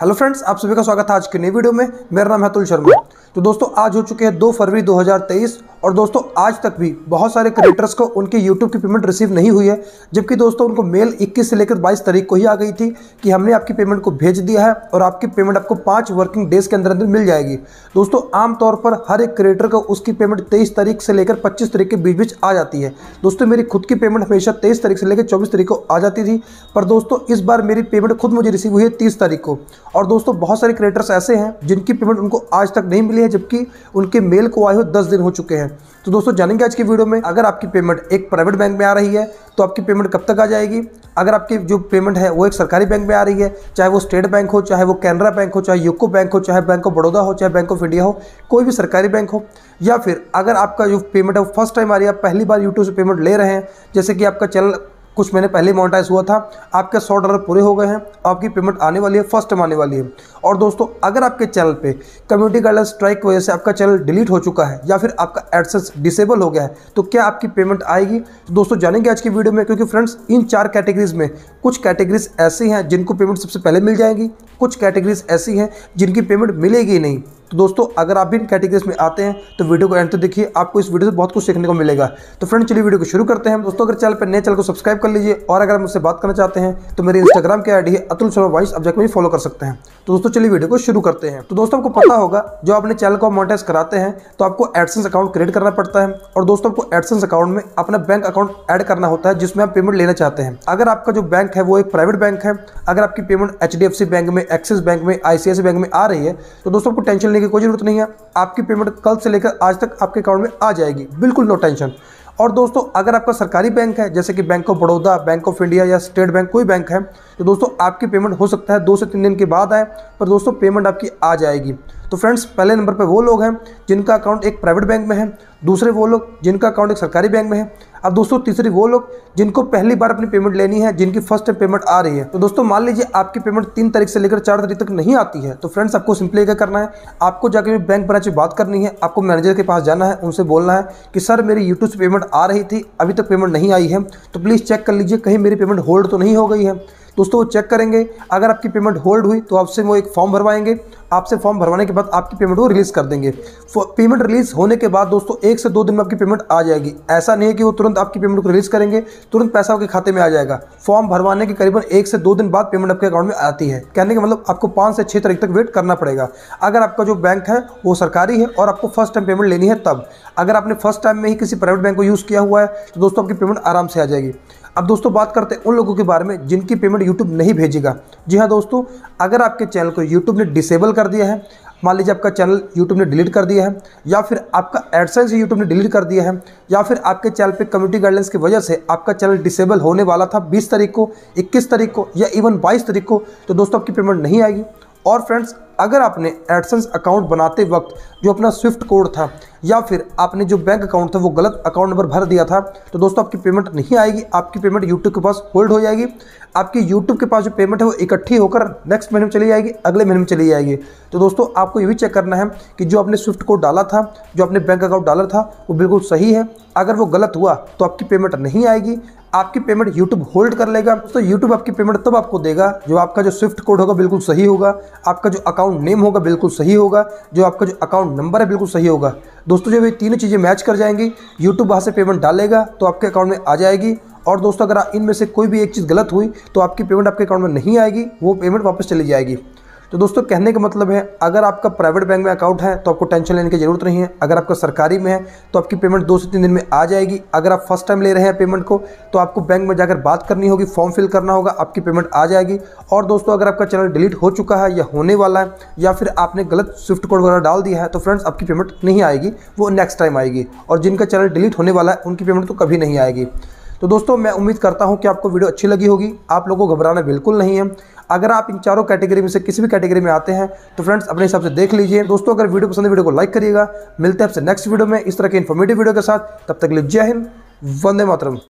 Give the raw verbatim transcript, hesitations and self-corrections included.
Hello friends, आप सभी का स्वागत है आज की नई वीडियो में। मेरा नाम है अतुल शर्मा। तो दोस्तों आज हो चुके हैं दो फरवरी दो हज़ार तेईस और दोस्तों आज तक भी बहुत सारे क्रिएटर्स को उनके यूट्यूब की पेमेंट रिसीव नहीं हुई है, जबकि दोस्तों उनको मेल इक्कीस से लेकर बाईस तारीख को ही आ गई थी कि हमने आपकी पेमेंट को भेज दिया है और आपकी पेमेंट आपको पाँच वर्किंग डेज के अंदर अंदर मिल जाएगी। दोस्तों आमतौर पर हर एक क्रिएटर को उसकी पेमेंट तेईस तारीख से लेकर पच्चीस तारीख के बीच बीच आ जाती है। दोस्तों मेरी खुद की पेमेंट हमेशा तेईस तारीख से लेकर चौबीस तारीख को आ जाती थी, पर दोस्तों इस बार मेरी पेमेंट खुद मुझे रिसीव हुई है तीस तारीख को। और दोस्तों बहुत सारे क्रिएटर्स ऐसे हैं जिनकी पेमेंट उनको आज तक नहीं मिली है, जबकि उनके मेल को आए हुए दस दिन हो चुके हैं। तो दोस्तों जानेंगे आज की वीडियो में, अगर आपकी पेमेंट एक प्राइवेट बैंक में आ रही है तो आपकी पेमेंट कब तक आ जाएगी। अगर आपकी जो पेमेंट है वो एक सरकारी बैंक में आ रही है, चाहे वो स्टेट बैंक हो, चाहे वो कैनरा बैंक हो, चाहे यूको बैंक हो, चाहे बैंक ऑफ बड़ौदा हो, चाहे बैंक ऑफ इंडिया हो, कोई भी सरकारी बैंक हो, या फिर अगर आपका जो पेमेंट है वो फर्स्ट टाइम आ रही है, आप पहली बार यूट्यूब से पेमेंट ले रहे हैं, जैसे कि आपका चैनल कुछ महीने पहले मोनेटाइज हुआ था, आपके सौ डॉलर पूरे हो गए हैं, आपकी पेमेंट आने वाली है, फर्स्ट टाइम आने वाली है। और दोस्तों अगर आपके चैनल पे कम्युनिटी गाइडलाइन स्ट्राइक की वजह से आपका चैनल डिलीट हो चुका है या फिर आपका एडसेंस डिसेबल हो गया है, तो क्या आपकी पेमेंट आएगी? तो दोस्तों जानेंगे आज की वीडियो में, क्योंकि फ्रेंड्स इन चार कैटेगरीज में कुछ कैटेगरीज ऐसी हैं जिनको पेमेंट सबसे पहले मिल जाएगी, कुछ कैटेगरीज ऐसी हैं जिनकी पेमेंट मिलेगी नहीं। तो दोस्तों अगर आप भी इन कैटेगरीज में आते हैं तो वीडियो को एंड तक देखिए, आपको इस वीडियो से बहुत कुछ सीखने को मिलेगा। तो फ्रेंड चलिए वीडियो को शुरू करते हैं। दोस्तों अगर चैनल पर नए चैनल को सब्सक्राइब कर लीजिए, और अगर आप मुझसे बात करना चाहते हैं तो मेरे इंस्टाग्राम की आईडी है अतुल शर्मा वॉइस, आप जाकर भी फॉलो कर सकते हैं। तो दोस्तों चलिए वीडियो को शुरू करते हैं। तो दोस्तों आपको पता होगा जो अपने चैनल को मोनेटाइज कराते हैं तो आपको एडसेंस अकाउंट क्रिएट करना पड़ता है, और दोस्तों आपको एडसेंस अकाउंट में अपना बैंक अकाउंट ऐड करना होता है जिसमें आप पेमेंट लेना चाहते हैं। अगर आपका जो बैंक है वो एक प्राइवेट बैंक है, अगर आपकी payment H D F C bank में, एक्सिस बैंक में, I C I C I bank में आ रही है, तो दोस्तों आपको टेंशन लेने की कोई जरूरत नहीं है। आपकी पेमेंट कल से लेकर आज तक आपके अकाउंट में आ जाएगी, बिल्कुल नो टेंशन। और दोस्तों अगर आपका सरकारी बैंक है, जैसे कि bank of Baroda, bank of India या स्टेट बैंक कोई बैंक है, तो दोस्तों आपकी पेमेंट हो सकता है दो से तीन दिन के बाद आए, पर दोस्तों पेमेंट आपकी आ जाएगी। तो फ्रेंड्स पहले नंबर पर वो लोग हैं जिनका अकाउंट एक प्राइवेट बैंक में है, दूसरे वो लोग जिनका अकाउंट एक सरकारी बैंक में है, अब दोस्तों तीसरी वो लोग जिनको पहली बार अपनी पेमेंट लेनी है, जिनकी फर्स्ट टाइम पेमेंट आ रही है। तो दोस्तों मान लीजिए आपकी पेमेंट तीन तारीख से लेकर चार तारीख तक नहीं आती है, तो फ्रेंड्स आपको सिंपली क्या करना है, आपको जाकर बैंक ब्रांच में बात करनी है, आपको मैनेजर के पास जाना है, उनसे बोलना है कि सर मेरी यूट्यूब से पेमेंट आ रही थी, अभी तक पेमेंट नहीं आई है, तो प्लीज़ चेक कर लीजिए कहीं मेरी पेमेंट होल्ड तो नहीं हो गई है। दोस्तों वो चेक करेंगे, अगर आपकी पेमेंट होल्ड हुई तो आपसे वो एक फॉर्म भरवाएंगे, आपसे फॉर्म भरवाने के बाद आपकी पेमेंट वो रिलीज़ कर देंगे। पेमेंट रिलीज़ होने के बाद दोस्तों एक से दो दिन में आपकी पेमेंट आ जाएगी। ऐसा नहीं है कि वो तुरंत आपकी पेमेंट को रिलीज़ करेंगे, तुरंत पैसा आपके खाते में आ जाएगा। फॉर्म भरवाने के करीबन एक से दो दिन बाद पेमेंट आपके अकाउंट में आती है। कहने का मतलब आपको पाँच से छः तारीख तक वेट करना पड़ेगा। अगर आपका जो बैंक है वो सरकारी है और आपको फर्स्ट टाइम पेमेंट लेनी है तब। अगर आपने फर्स्ट टाइम में ही किसी प्राइवेट बैंक को यूज़ किया हुआ है तो दोस्तों आपकी पेमेंट आराम से आ जाएगी। अब दोस्तों बात करते हैं उन लोगों के बारे में जिनकी पेमेंट यूट्यूब नहीं भेजेगा। जी हाँ दोस्तों, अगर आपके चैनल को यूट्यूब ने डिसेबल कर दिया है, मान लीजिए आपका चैनल यूट्यूब ने डिलीट कर दिया है, या फिर आपका एडसेंस यूट्यूब ने डिलीट कर दिया है, या फिर आपके चैनल पे कम्युनिटी गाइडलाइंस की वजह से आपका चैनल डिसेबल होने वाला था बीस तारीख को, इक्कीस तारीख को या इवन बाईस तारीख को, तो दोस्तों आपकी पेमेंट नहीं आएगी। और फ्रेंड्स अगर आपने एडसेंस अकाउंट बनाते वक्त जो अपना स्विफ्ट कोड था या फिर आपने जो बैंक अकाउंट था वो गलत अकाउंट नंबर भर दिया था, तो दोस्तों आपकी पेमेंट नहीं आएगी, आपकी पेमेंट यूट्यूब के पास होल्ड हो जाएगी। आपकी यूट्यूब के पास जो पेमेंट है वो इकट्ठी होकर नेक्स्ट महीने में चली जाएगी, अगले महीने में चली जाएगी। तो दोस्तों आपको ये भी चेक करना है कि जो आपने स्विफ्ट कोड डाला था, जो आपने बैंक अकाउंट डाला था वो बिल्कुल सही है। अगर वो गलत हुआ तो आपकी पेमेंट नहीं आएगी, आपकी पेमेंट यूट्यूब होल्ड कर लेगा। तो यूट्यूब आपकी पेमेंट तब आपको देगा जो आपका जो स्विफ्ट कोड होगा बिल्कुल सही होगा, आपका जो अकाउंट नेम होगा बिल्कुल सही होगा, जो आपका जो अकाउंट नंबर है बिल्कुल सही होगा। दोस्तों जब ये तीनों चीज़ें मैच कर जाएंगी, यूट्यूब वहाँ से पेमेंट डालेगा तो आपके अकाउंट में आ जाएगी। और दोस्तों अगर इनमें से कोई भी एक चीज़ गलत हुई तो आपकी पेमेंट आपके अकाउंट में नहीं आएगी, वो पेमेंट वापस चली जाएगी। तो दोस्तों कहने का मतलब है, अगर आपका प्राइवेट बैंक में अकाउंट है तो आपको टेंशन लेने की जरूरत नहीं है। अगर आपका सरकारी में है तो आपकी पेमेंट दो से तीन दिन में आ जाएगी। अगर आप फर्स्ट टाइम ले रहे हैं पेमेंट को तो आपको बैंक में जाकर बात करनी होगी, फॉर्म फिल करना होगा, आपकी पेमेंट आ जाएगी। और दोस्तों अगर आपका चैनल डिलीट हो चुका है या होने वाला है, या फिर आपने गलत स्विफ्ट कोड वगैरह डाल दिया है, तो फ्रेंड्स आपकी पेमेंट नहीं आएगी, वो नेक्स्ट टाइम आएगी। और जिनका चैनल डिलीट होने वाला है उनकी पेमेंट तो कभी नहीं आएगी। तो दोस्तों मैं उम्मीद करता हूं कि आपको वीडियो अच्छी लगी होगी। आप लोगों को घबराना बिल्कुल नहीं है। अगर आप इन चारों कैटेगरी में से किसी भी कैटेगरी में आते हैं तो फ्रेंड्स अपने हिसाब से देख लीजिए। दोस्तों अगर वीडियो पसंद है वीडियो को लाइक करिएगा। मिलते हैं आपसे नेक्स्ट वीडियो में इस तरह के इन्फॉर्मेटिव वीडियो के साथ। तब तक के लिए जय हिंद, वंदे मातरम।